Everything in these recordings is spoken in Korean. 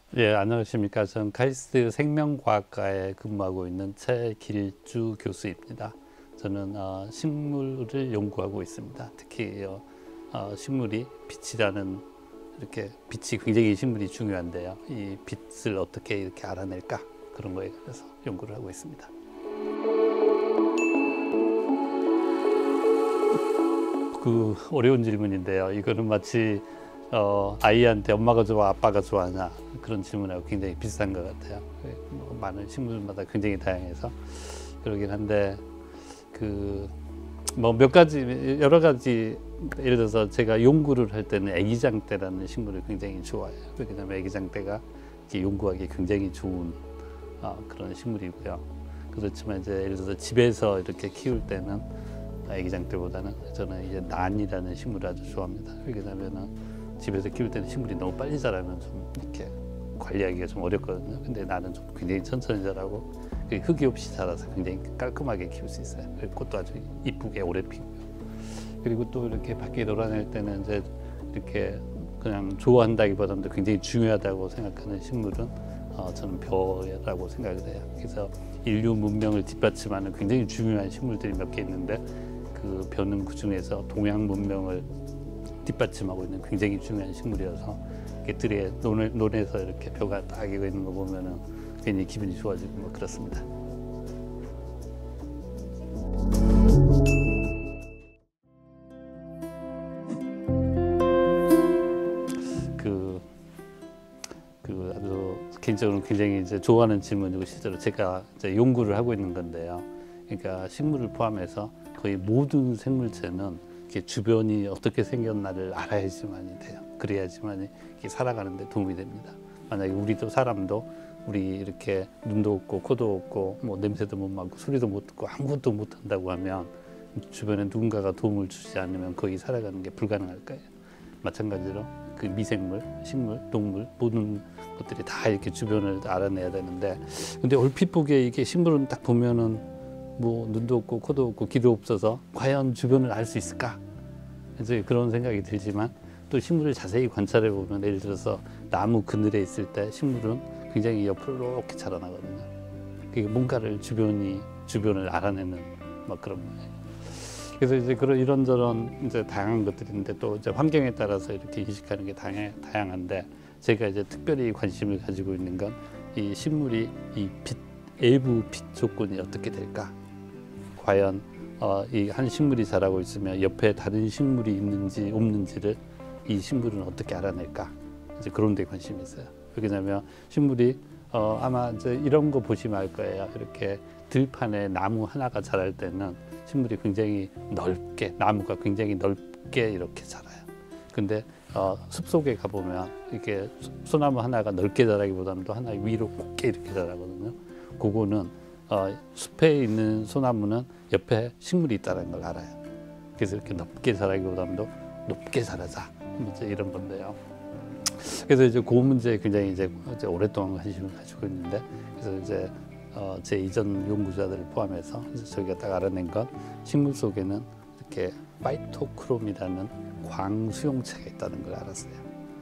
예, 안녕하십니까. 전 카이스트 생명과학과에 근무하고 있는 최길주 교수입니다. 저는 식물을 연구하고 있습니다. 특히 식물이 빛이라는 이렇게 빛이 굉장히 식물이 중요한데요. 이 빛을 어떻게 이렇게 알아낼까 그런 거에 관해서 연구를 하고 있습니다. 그 어려운 질문인데요. 이거는 마치 아이한테 엄마가 좋아 아빠가 좋아하냐 그런 질문하고 굉장히 비슷한 것 같아요. 뭐 많은 식물마다 굉장히 다양해서 그러긴 한데 그 뭐 몇 가지 여러 가지 예를 들어서 제가 연구를 할 때는 애기장대라는 식물을 굉장히 좋아해요. 왜냐하면 애기장대가 연구하기 굉장히 좋은 그런 식물이고요. 그렇지만 이제 예를 들어서 집에서 이렇게 키울 때는 애기장대보다는 저는 이제 난이라는 식물을 아주 좋아합니다. 왜냐하면은 집에서 키울 때는 식물이 너무 빨리 자라면 좀 이렇게 관리하기가 좀 어렵거든요. 근데 나는 좀 굉장히 천천히 자라고 흙이 없이 자라서 굉장히 깔끔하게 키울 수 있어요. 꽃도 아주 이쁘게 오래 피고요. 그리고 또 이렇게 밖에 놀아낼 때는 이제 이렇게 그냥 좋아한다기보다는 굉장히 중요하다고 생각하는 식물은 저는 벼라고 생각을 해요. 그래서 인류 문명을 뒷받침하는 굉장히 중요한 식물들이 몇 개 있는데 그 벼는 그 중에서 동양 문명을 뒷받침하고 있는 굉장히 중요한 식물이어서 들에 논에서 이렇게 벼가 딱 익어 있는 거 보면은 괜히 기분이 좋아지고 뭐 그렇습니다. 아주 개인적으로 굉장히 이제 좋아하는 질문이고 실제로 제가 이제 연구를 하고 있는 건데요. 그러니까 식물을 포함해서 거의 모든 생물체는 이렇게 주변이 어떻게 생겼나를 알아야지만이 돼요. 그래야지만 이게 살아가는데 도움이 됩니다. 만약에 우리도 사람도 우리 이렇게 눈도 없고 코도 없고 뭐 냄새도 못 맡고 소리도 못 듣고 아무것도 못 한다고 하면 주변에 누군가가 도움을 주지 않으면 거의 살아가는 게 불가능할 거예요. 마찬가지로 그 미생물, 식물, 동물 모든 것들이 다 이렇게 주변을 알아내야 되는데 근데 얼핏 보기에 이게 식물은 딱 보면은 뭐 눈도 없고 코도 없고 귀도 없어서 과연 주변을 알 수 있을까? 그래서 그런 생각이 들지만 또 식물을 자세히 관찰해 보면 예를 들어서 나무 그늘에 있을 때 식물은 굉장히 옆으로 이렇게 자라나거든요. 그게 뭔가를 주변을 알아내는 막 그런 거예요. 그래서 이제 그런 이런저런 이제 다양한 것들인데 또 이제 환경에 따라서 이렇게 인식하는 게 다양한데 제가 이제 특별히 관심을 가지고 있는 건 이 식물이 이 외부 빛 조건이 어떻게 될까? 과연 이 한 식물이 자라고 있으면 옆에 다른 식물이 있는지 없는지를 이 식물은 어떻게 알아낼까? 이제 그런 데 관심이 있어요. 왜냐하면 식물이 아마 이제 이런 거 보시면 알 거예요. 이렇게 들판에 나무 하나가 자랄 때는 식물이 굉장히 넓게 나무가 굉장히 넓게 이렇게 자라요. 근데 숲속에 가보면 이렇게 소나무 하나가 넓게 자라기보다는 또 하나 위로 곱게 이렇게 자라거든요. 그거는 숲에 있는 소나무는 옆에 식물이 있다는 걸 알아요. 그래서 이렇게 넓게 자라기보다는 더 높게 자라자 이제 이런 건데요. 그래서 이제 그 문제에 굉장히 이제 오랫동안 관심을 가지고 있는데 그래서 이제 제 이전 연구자들을 포함해서 저희가 딱 알아낸 건 식물 속에는 이렇게 파이토크롬이라는 광수용체가 있다는 걸 알았어요.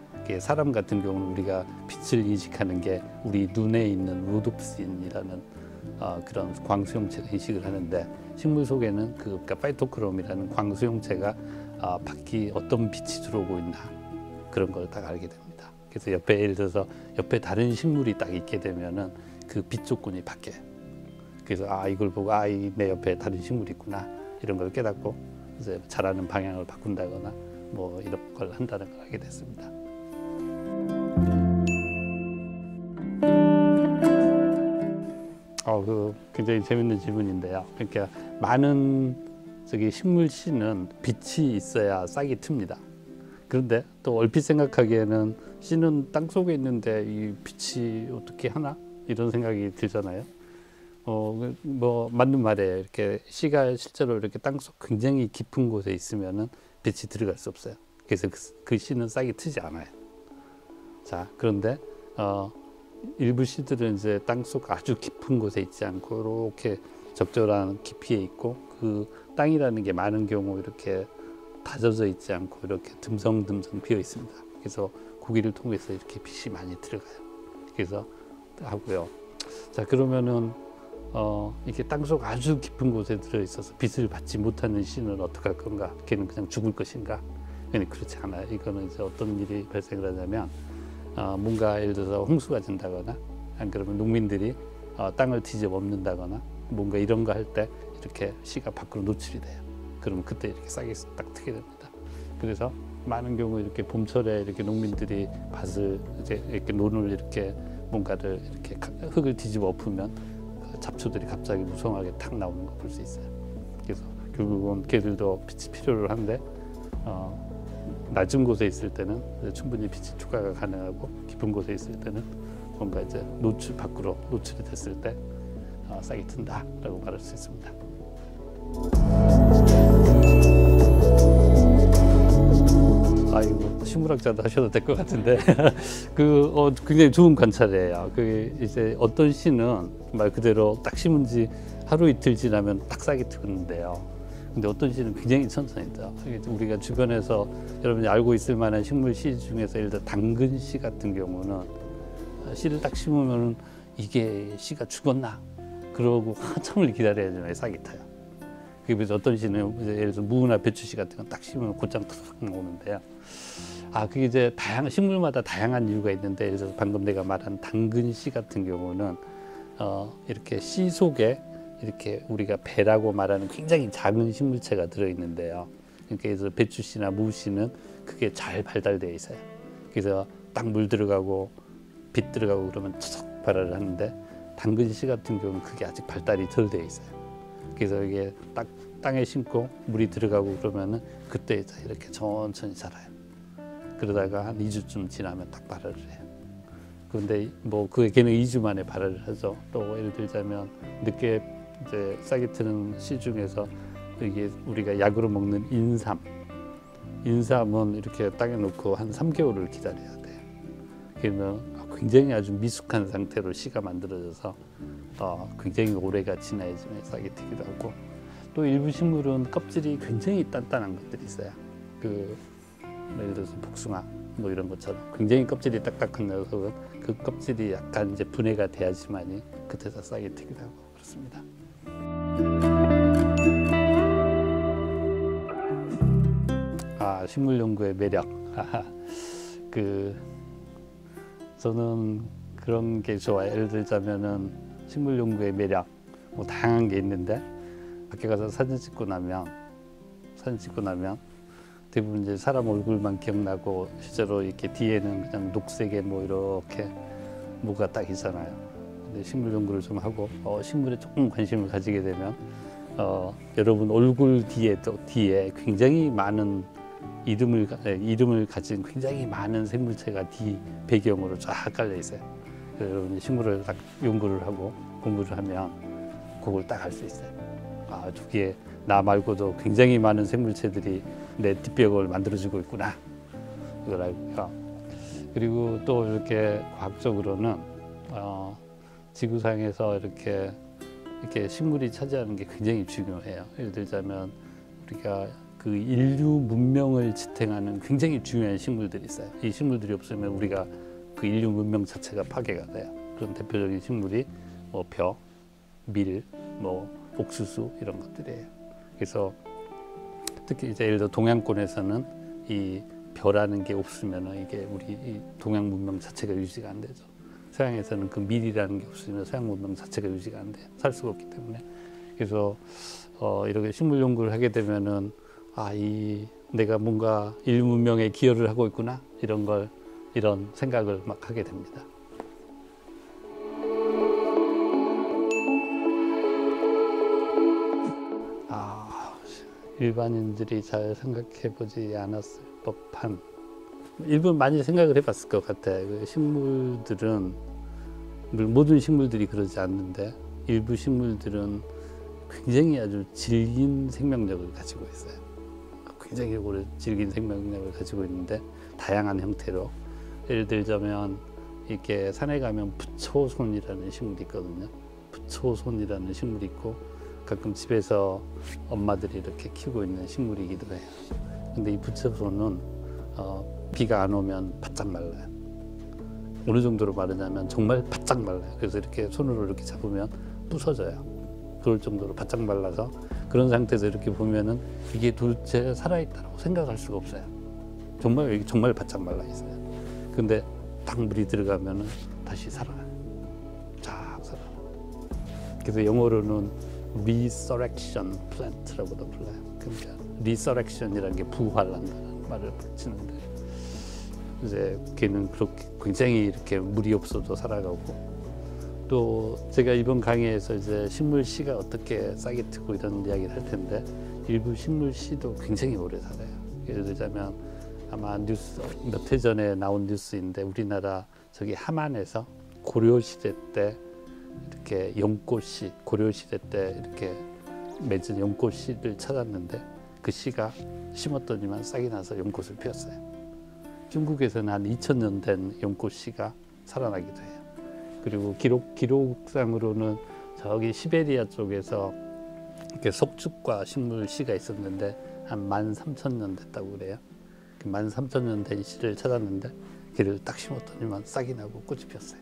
사람 같은 경우는 우리가 빛을 인식하는 게 우리 눈에 있는 로둑신이라는 그런 광수용체를 인식을 하는데 식물 속에는 그러니까 파이토크롬이라는 광수용체가 밖이 어떤 빛이 들어오고 있나 그런 걸 딱 알게 됩니다. 그래서 옆에 예를 들어서 옆에 다른 식물이 딱 있게 되면은 그 빛 조건이 바뀌어요. 그래서 이걸 보고 내 옆에 다른 식물이 있구나 이런 걸 깨닫고 이제 자라는 방향을 바꾼다거나 뭐 이런 걸 한다는 걸 알게 됐습니다. 굉장히 재밌는 질문인데요. 그러니까 많은 식물 씨는 빛이 있어야 싹이 틉니다. 그런데 또 얼핏 생각하기에는 씨는 땅 속에 있는데 이 빛이 어떻게 하나? 이런 생각이 들잖아요. 뭐 맞는 말이에요. 이렇게 씨가 실제로 이렇게 땅속 굉장히 깊은 곳에 있으면은 빛이 들어갈 수 없어요. 그래서 그 씨는 싹이 트지 않아요. 자, 그런데 일부 씨들은 이제 땅속 아주 깊은 곳에 있지 않고 이렇게 적절한 깊이에 있고 그 땅이라는 게 많은 경우 이렇게 다져져 있지 않고 이렇게 듬성듬성 비어 있습니다. 그래서 고기를 통해서 이렇게 빛이 많이 들어가요. 그래서 하고요. 자, 그러면은 이렇게 땅속 아주 깊은 곳에 들어 있어서 빛을 받지 못하는 씨는 어떻게 할 건가? 걔는 그냥 죽을 것인가? 그렇지 않아요. 이거는 이제 어떤 일이 발생을 하냐면 뭔가 예를 들어서 홍수가 진다거나, 안 그러면 농민들이 땅을 뒤집어 엎는다거나, 뭔가 이런 거 할 때 이렇게 씨가 밖으로 노출이 돼요. 그러면 그때 이렇게 싹이 딱 트게 됩니다. 그래서 많은 경우 이렇게 봄철에 이렇게 농민들이 밭을 이렇게 논을 이렇게 뭔가를 이렇게 흙을 뒤집어 엎으면 잡초들이 갑자기 무성하게 탁 나오는 거 볼 수 있어요. 그래서 결국은 걔들도 빛이 필요를 한데 낮은 곳에 있을 때는 충분히 빛이 추가가 가능하고, 깊은 곳에 있을 때는 뭔가 이제 밖으로 노출이 됐을 때 싹이 튼다라고 말할 수 있습니다. 이거 식물학자도 하셔도 될 것 같은데 굉장히 좋은 관찰이에요. 이제 어떤 씨는 말 그대로 딱 심은 지 하루 이틀 지나면 딱 싹이 트는데요. 근데 어떤 씨는 굉장히 천천히 떠요. 우리가 주변에서 여러분이 알고 있을 만한 식물 씨 중에서 예를 들어 당근 씨 같은 경우는 씨를 딱 심으면 이게 씨가 죽었나? 그러고 한참을 기다려야지만 싹이 타요. 그래서 어떤 씨는 예를 들어 무나 배추 씨 같은 건 딱 심으면 곧장 탁 나오는데요. 그게 이제 식물마다 다양한 이유가 있는데, 예를 들어서 방금 내가 말한 당근 씨 같은 경우는 이렇게 씨 속에 이렇게 우리가 배라고 말하는 굉장히 작은 식물체가 들어있는데요. 그러니까 예를 들어 배추 씨나 무 씨는 그게 잘 발달되어 있어요. 그래서 딱 물 들어가고 빛 들어가고 그러면 척척 발달을 하는데, 당근 씨 같은 경우는 그게 아직 발달이 덜 되어 있어요. 그래서 이게 딱 땅에 심고 물이 들어가고 그러면은 그때 이렇게 천천히 자라요. 그러다가 한 2주쯤 지나면 딱 발효를 해요. 그런데 걔는 2주 만에 발효를 하죠. 또 예를 들자면 늦게 이제 싹이 트는 씨 중에서 이게 우리가 약으로 먹는 인삼은 이렇게 땅에 놓고 한 3개월을 기다려야 돼요. 그러면 굉장히 아주 미숙한 상태로 씨가 만들어져서 굉장히 오래가 지나야지만 싹이 트기도 하고, 또 일부 식물은 껍질이 굉장히 단단한 것들이 있어요. 예를 들어서 복숭아 이런 것처럼 굉장히 껍질이 딱딱한 녀석은 그 껍질이 약간 이제 분해가 돼야지만이 그때서 싹이 트기도 하고 그렇습니다. 식물 연구의 매력. 저는 그런 게 좋아요. 예를 들자면은 식물 연구의 매력 다양한 게 있는데, 밖에 가서 사진 찍고 나면 대부분 이제 사람 얼굴만 기억나고 실제로 이렇게 뒤에는 그냥 녹색의 이렇게 뭐가 딱 있잖아요. 근데 식물 연구를 좀 하고 식물에 조금 관심을 가지게 되면 여러분 얼굴 뒤에 굉장히 많은 이름을 가진 굉장히 많은 생물체가 뒤 배경으로 쫙 깔려 있어요. 여러분이 식물을 딱 연구를 하고 공부를 하면 그걸 딱 알 수 있어요. 저기에 나 말고도 굉장히 많은 생물체들이 내 뒷벽을 만들어주고 있구나, 이걸 알고요. 그리고 또 이렇게 과학적으로는 지구상에서 이렇게 식물이 차지하는 게 굉장히 중요해요. 예를 들자면 우리가 그 인류 문명을 지탱하는 굉장히 중요한 식물들이 있어요. 이 식물들이 없으면 우리가 그 인류 문명 자체가 파괴가 돼요. 그런 대표적인 식물이 벼, 밀, 옥수수 이런 것들이에요. 그래서 특히 이제 예를 들어 동양권에서는 이 벼라는 게 없으면 이게 우리 이 동양 문명 자체가 유지가 안 되죠. 서양에서는 그 밀이라는 게 없으면 서양 문명 자체가 유지가 안 돼요. 살 수가 없기 때문에. 그래서 이렇게 식물 연구를 하게 되면은 내가 뭔가 인류 문명에 기여를 하고 있구나, 이런 생각을 막 하게 됩니다. 일반인들이 잘 생각해 보지 않았을 법한, 일부 많이 생각을 해봤을 것 같아요. 식물들은, 모든 식물들이 그러지 않는데 일부 식물들은 굉장히 아주 질긴 생명력을 가지고 있어요. 굉장히 오래 질긴 생명력을 가지고 있는데 다양한 형태로, 예를 들자면 이렇게 산에 가면 부초손이라는 식물이 있거든요. 부초손이라는 식물이 있고 가끔 집에서 엄마들이 이렇게 키우고 있는 식물이기도 해요. 근데 이 부초손은 비가 안 오면 바짝 말라요. 어느 정도로 마르냐면 정말 바짝 말라요. 그래서 이렇게 손으로 이렇게 잡으면 부서져요. 그럴 정도로 바짝 말라서 그런 상태에서 이렇게 보면은 이게 도대체 살아있다고 생각할 수가 없어요. 정말 바짝 말라 있어요. 근데 딱 물이 들어가면은 다시 살아나요. 쫙 살아나요. 그래서 영어로는 resurrection plant라고도 불러요. 그러니까 resurrection이라는 게 부활한다는 말을 붙이는데 이제 걔는 그렇게 굉장히 이렇게 물이 없어도 살아가고 또 제가 이번 강의에서 이제 식물 씨가 어떻게 싹이 트고 이런 이야기를 할 텐데 일부 식물 씨도 굉장히 오래 살아요. 예를 들자면 아마 뉴스 몇 해 전에 나온 뉴스인데 우리나라 저기 함안에서 고려 시대 때 이렇게 연꽃씨 고려 시대 때 이렇게 맺은 연꽃씨를 찾았는데 그 씨가 심었더니만 싹이 나서 연꽃을 피웠어요. 중국에서는 한 2000년 된 연꽃씨가 살아나기도 해요. 그리고 기록상으로는 저기 시베리아 쪽에서 이렇게 석축과 식물 씨가 있었는데 한 13,000년 됐다고 그래요. 13,000년 된 씨를 찾았는데 걔를 딱 심었더니만 싹이 나고 꽃이 피었어요.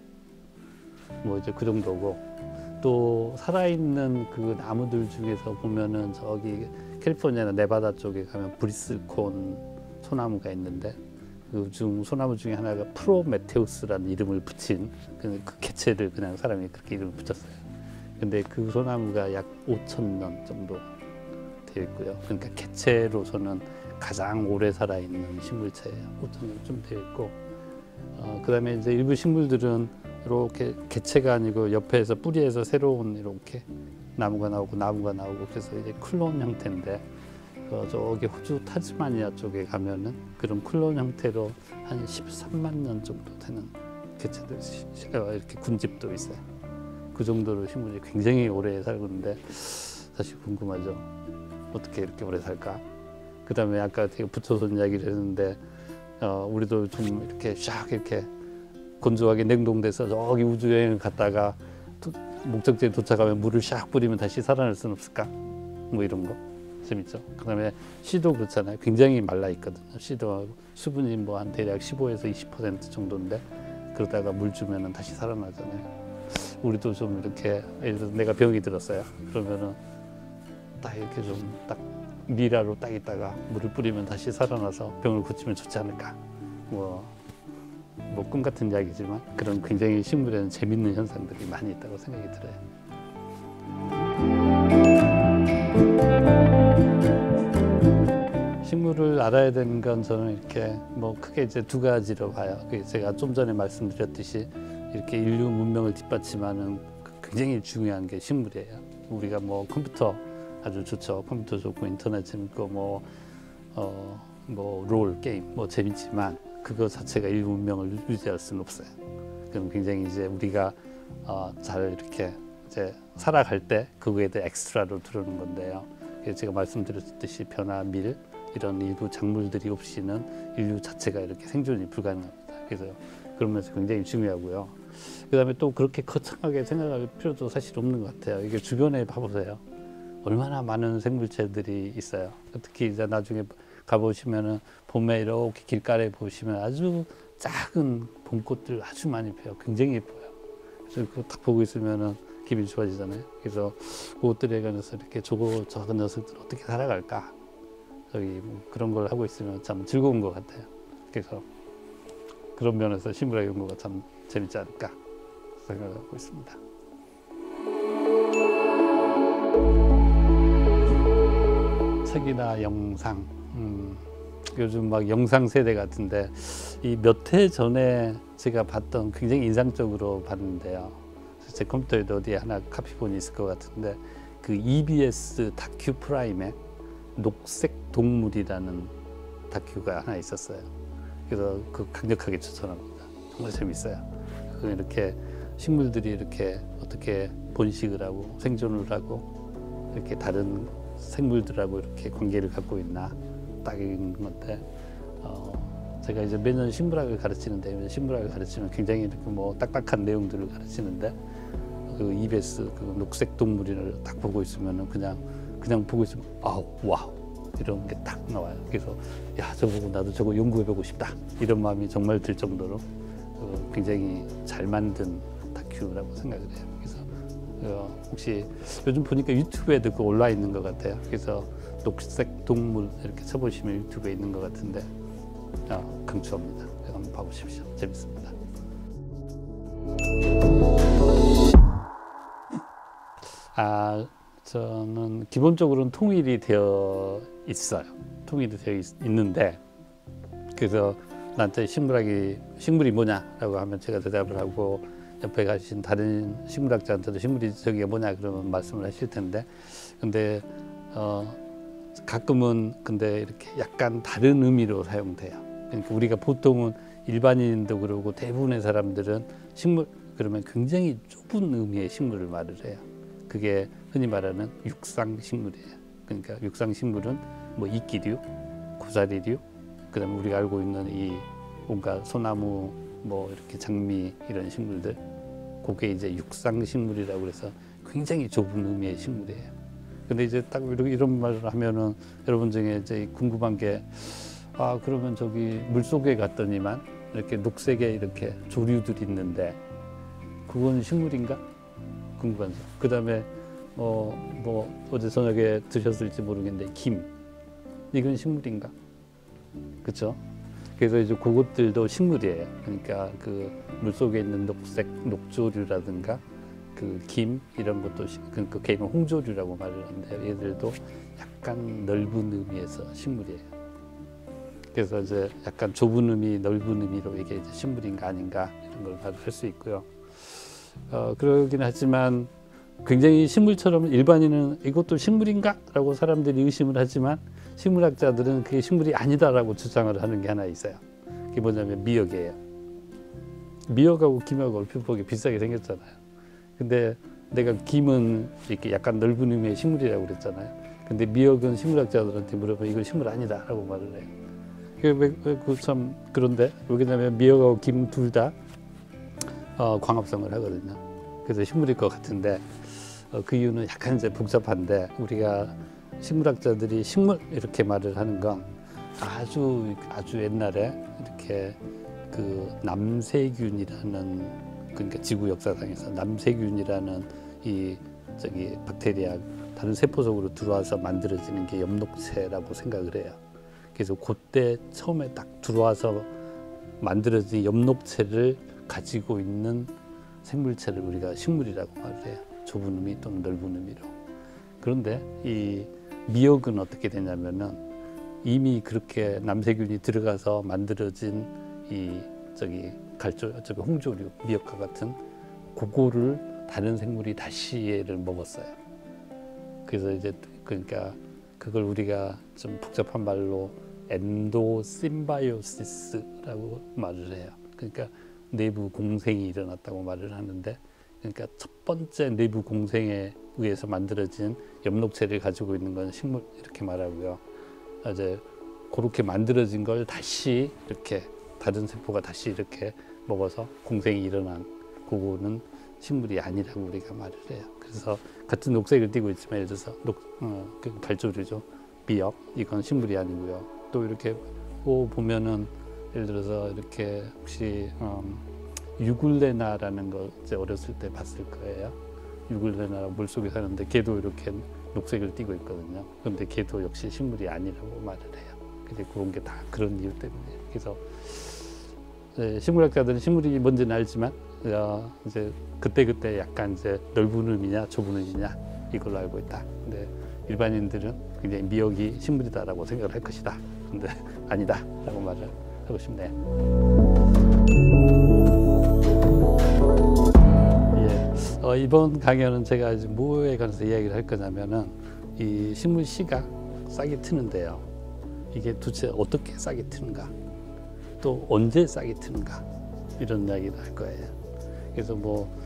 뭐 이제 그 정도고 또 살아있는 그 나무들 중에서 보면은 저기 캘리포니아나 네바다 쪽에 가면 브리스콘 소나무가 있는데 그 중 소나무 중에 하나가 프로메테우스라는 이름을 붙인 그 개체를 그냥 사람이 그렇게 이름을 붙였어요. 근데 그 소나무가 약 5,000년 정도 되어 있고요. 그러니까 개체로서는 가장 오래 살아있는 식물체예요. 5,000년 좀 되어 있고 그다음에 이제 일부 식물들은 이렇게 개체가 아니고 옆에서 뿌리에서 새로운 이렇게 나무가 나오고 그래서 이제 클론 형태인데 저기 호주 타즈마니아 쪽에 가면은 그런 클론 형태로 한 13만 년 정도 되는 개체들 이렇게 군집도 있어요. 그 정도로 식물이 굉장히 오래 살고 있는데 사실 궁금하죠. 어떻게 이렇게 오래 살까? 그 다음에 아까 되게 붙여서 이야기를 했는데 우리도 좀 이렇게 샥 이렇게 건조하게 냉동돼서 저기 우주여행을 갔다가 목적지에 도착하면 물을 샥 뿌리면 다시 살아날 수는 없을까? 뭐 이런 거 재밌죠. 그 다음에 씨도 그렇잖아요. 굉장히 말라 있거든요. 씨도 수분이 뭐 한 대략 15에서 20% 정도인데 그러다가 물 주면은 다시 살아나잖아요. 우리도 좀 이렇게 예를 들어 내가 병이 들었어요. 그러면은 딱 이렇게 좀 딱 미라로 딱 있다가 물을 뿌리면 다시 살아나서 병을 고치면 좋지 않을까. 뭐 꿈 같은 이야기지만 그런 굉장히 식물에는 재밌는 현상들이 많이 있다고 생각이 들어요. 식물을 알아야 되는 건 저는 이렇게 뭐 크게 이제 두 가지로 봐요. 제가 좀 전에 말씀드렸듯이 이렇게 인류 문명을 뒷받침하는 굉장히 중요한 게 식물이에요. 우리가 뭐 컴퓨터 아주 좋죠. 컴퓨터 좋고 인터넷 재밌고 뭐 롤 게임 뭐 재밌지만 그거 자체가 인류 문명을 유지할 수는 없어요. 그럼 굉장히 이제 우리가 잘 이렇게 이제 살아갈 때 그거에 대해 엑스트라로 들어오는 건데요. 제가 말씀드렸듯이 벼나 밀 이런 일부 작물들이 없이는 인류 자체가 이렇게 생존이 불가능합니다. 그래서 그러면서 굉장히 중요하고요. 그다음에 또 그렇게 거창하게 생각할 필요도 사실 없는 것 같아요. 이게 주변에 봐보세요. 얼마나 많은 생물체들이 있어요. 특히 이제 나중에 가보시면은 봄에 이렇게 길가에 보시면 아주 작은 봄꽃들 아주 많이 펴요. 굉장히 예뻐요. 그래서 그거 딱 보고 있으면은 기분이 좋아지잖아요. 그래서 그것들에 관해서 이렇게 저 녀석들 어떻게 살아갈까? 뭐 그런 걸 하고 있으면 참 즐거운 것 같아요. 그래서 그런 면에서 식물학 연구가 참 재밌지 않을까 생각하고 있습니다. 책이나 영상, 요즘 막 영상 세대 같은데 이 몇 해 전에 제가 봤던 굉장히 인상적으로 봤는데요. 제 컴퓨터에도 어디에 하나 카피본이 있을 것 같은데 그 EBS 다큐 프라임에 녹색 동물이라는 다큐가 하나 있었어요. 그래서 그 강력하게 추천합니다. 정말 재밌어요. 이렇게 식물들이 이렇게 어떻게 번식을 하고 생존을 하고 이렇게 다른 생물들하고 이렇게 관계를 갖고 있나 딱 있는 건데 제가 이제 매년 식물학을 가르치는데 식물학을 가르치면 굉장히 이렇게 뭐 딱딱한 내용들을 가르치는데 그 EBS 그 녹색 동물을 딱 보고 있으면은 그냥 보고 있으면 와우 이런 게 딱 나와요. 그래서 야 저거 보고 나도 저거 연구해보고 싶다 이런 마음이 정말 들 정도로 굉장히 잘 만든 다큐라고 생각을 해요. 그래서 혹시 요즘 보니까 유튜브에도 그 올라 있는 것 같아요. 그래서 녹색 동물 이렇게 쳐보시면 유튜브에 있는 것 같은데 강추합니다. 한번 봐보십시오. 재밌습니다. 저는 기본적으로는 통일이 되어 있어요. 통일이 되어 있는데, 그래서 나한테 식물이 뭐냐라고 하면 제가 대답을 하고, 옆에 가신 다른 식물학자한테도 식물이 저게 뭐냐 그러면 말씀을 하실 텐데, 근데 가끔은 근데 이렇게 약간 다른 의미로 사용돼요. 그러니까 우리가 보통은 일반인도 그러고 대부분의 사람들은 식물 그러면 굉장히 좁은 의미의 식물을 말을 해요. 그게 흔히 말하는 육상식물이에요. 그러니까 육상식물은 뭐 이끼류, 고사리류, 그다음에 우리가 알고 있는 이 온갖 소나무, 뭐 이렇게 장미 이런 식물들, 그게 이제 육상식물이라고 그래서 굉장히 좁은 의미의 식물이에요. 근데 이제 딱 이런 말을 하면은 여러분 중에 이제 궁금한 게, 그러면 저기 물속에 갔더니만 이렇게 녹색의 이렇게 조류들이 있는데 그건 식물인가? 궁금하죠. 그 다음에 뭐 어제 저녁에 드셨을지 모르겠는데 김, 이건 식물인가? 그렇죠? 그래서 이제 그것들도 식물이에요. 그러니까 그 물속에 있는 녹색 녹조류라든가 그 김 이런 것도 그러니까 걔는 홍조류라고 말을 하는데 얘들도 약간 넓은 의미에서 식물이에요. 그래서 이제 약간 좁은 의미, 넓은 의미로 이게 이제 식물인가 아닌가 이런 걸 말을 할 수 있고요. 그러긴 하지만 굉장히 식물처럼 일반인은 이것도 식물인가? 라고 사람들이 의심을 하지만 식물학자들은 그게 식물이 아니다라고 주장을 하는 게 하나 있어요. 그게 뭐냐면 미역이에요. 미역하고 김하고 얼핏 보기 비슷하게 생겼잖아요. 근데 내가 김은 이렇게 약간 넓은 의미의 식물이라고 그랬잖아요. 근데 미역은 식물학자들한테 물어보면 이건 식물 아니다라고 말을 해요. 그 참 그런데 왜냐면 미역하고 김 둘 다 광합성을 하거든요. 그래서 식물일 것 같은데 그 이유는 약간 이제 복잡한데, 우리가 식물학자들이 식물 이렇게 말을 하는 건 아주 옛날에 이렇게 그 남세균이라는, 그러니까 지구 역사상에서 남세균이라는 이 박테리아 다른 세포 속으로 들어와서 만들어지는 게 엽록체라고 생각을 해요. 그래서 그때 처음에 딱 들어와서 만들어진 엽록체를 가지고 있는 생물체를 우리가 식물이라고 말을 해요. 좁은 의미 또는 넓은 의미로. 그런데 이 미역은 어떻게 되냐면은 이미 그렇게 남세균이 들어가서 만들어진 이 홍조류, 미역과 같은 그거를 다른 생물이 다시 얘를 먹었어요. 그래서 이제 그러니까 그걸 우리가 좀 복잡한 말로 엔도심바이오시스라고 말을 해요. 그러니까 내부 공생이 일어났다고 말을 하는데, 그러니까 첫 번째 내부 공생에 의해서 만들어진 엽록체를 가지고 있는 건 식물 이렇게 말하고요. 이제 그렇게 만들어진 걸 다시 이렇게 다른 세포가 다시 이렇게 먹어서 공생이 일어난 그거는 식물이 아니라고 우리가 말을 해요. 그래서 같은 녹색을 띠고 있지만 예를 들어서 그 발조류죠. 미역, 이건 식물이 아니고요. 또 이렇게 보면은 예를 들어서 이렇게 혹시 유글레나라는 걸 이제 어렸을 때 봤을 거예요. 유글레나 물속에 사는데 걔도 이렇게 녹색을 띠고 있거든요. 그런데 걔도 역시 식물이 아니라고 말을 해요. 근데 그런 게 다 그런 이유 때문에. 그래서 식물학자들은 식물이 뭔지는 알지만 이제 그때 약간 이제 넓은 의미냐 좁은 의미냐 이걸로 알고 있다. 근데 일반인들은 굉장히 미역이 식물이다라고 생각을 할 것이다. 근데 아니다라고 말을 하고 싶네요. 이번 강연은 제가 이제 뭐에 관해서 이야기를 할 거냐면은 이 식물 씨가 싹이 트는데요. 이게 도대체 어떻게 싹이 트는가, 또 언제 싹이 트는가, 이런 이야기를 할 거예요. 그래서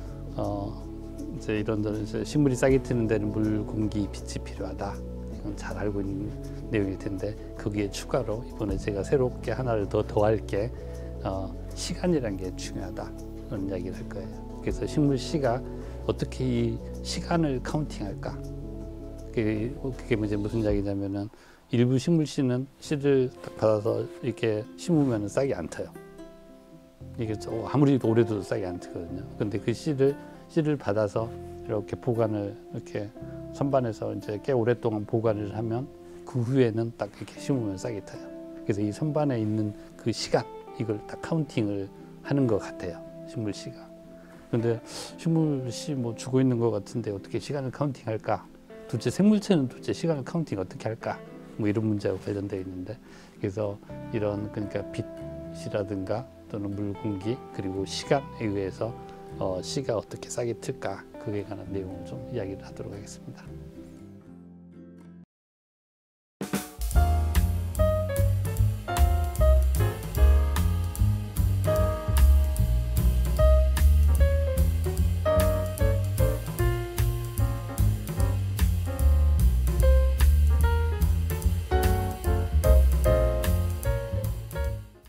이제 이런 식물이 싹이 트는 데는 물, 공기, 빛이 필요하다. 이건 잘 알고 있는 내용일 텐데, 거기에 추가로 이번에 제가 새롭게 하나를 더 더할 게 시간이라는 게 중요하다. 그런 이야기를 할 거예요. 그래서 식물 씨가 어떻게 이 시간을 카운팅할까? 그게 이제 무슨 이야기냐면은, 일부 식물 씨는 씨를 딱 받아서 이렇게 심으면 싹이 안 터요. 이게 아무리 오래도 싹이 안 트거든요. 근데 그 씨를 받아서 이렇게 보관을 이렇게 선반에서 이제 꽤 오랫동안 보관을 하면 그 후에는 딱 이렇게 심으면 싹이 타요. 그래서 이 선반에 있는 그 시간 이걸 딱 카운팅을 하는 것 같아요. 식물 씨가. 근데 식물 씨 뭐 주고 있는 것 같은데 어떻게 시간을 카운팅할까? 도대체 생물체는 도대체 시간을 카운팅 어떻게 할까? 뭐 이런 문제와 관련되어 있는데 그래서 이런 그러니까 빛이라든가 또는 물 공기 그리고 시간에 의해서 씨가 어떻게 싹이 틀까 그에 관한 내용을 좀 이야기를 하도록 하겠습니다.